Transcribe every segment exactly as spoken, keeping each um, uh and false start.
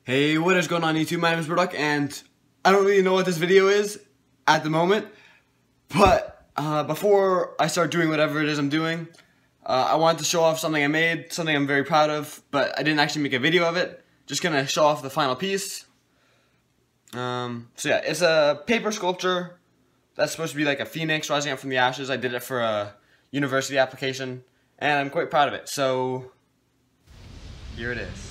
Hey, what is going on YouTube? My name is Murdoch, and I don't really know what this video is at the moment, but uh, before I start doing whatever it is I'm doing, uh, I wanted to show off something I made, something I'm very proud of, but I didn't actually make a video of it. Just gonna show off the final piece. Um, so yeah, it's a paper sculpture that's supposed to be like a phoenix rising up from the ashes. I did it for a university application, and I'm quite proud of it. So here it is.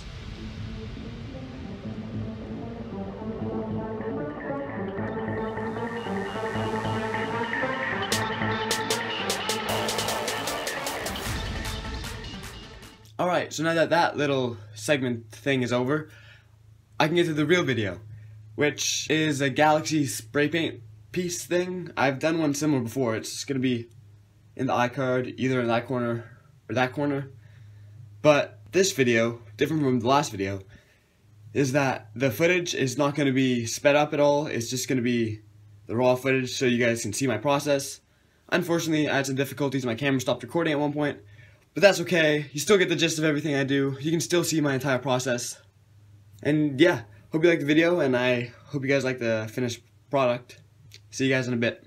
Alright, so now that that little segment thing is over, I can get to the real video, which is a galaxy spray paint piece thing. I've done one similar before. It's going to be in the iCard, either in that corner or that corner. But this video, different from the last video, is that the footage is not going to be sped up at all. It's just going to be the raw footage so you guys can see my process. Unfortunately, I had some difficulties. My camera stopped recording at one point. But that's okay, you still get the gist of everything I do. You can still see my entire process. And yeah, hope you liked the video, and I hope you guys like the finished product. See you guys in a bit.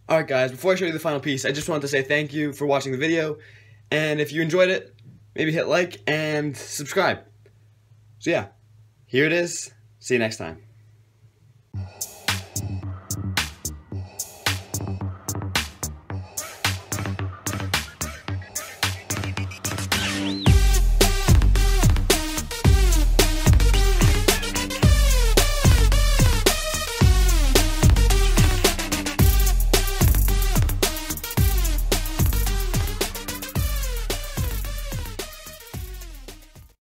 Alright guys, before I show you the final piece, I just wanted to say thank you for watching the video, and if you enjoyed it, maybe hit like and subscribe. So yeah, here it is. See you next time.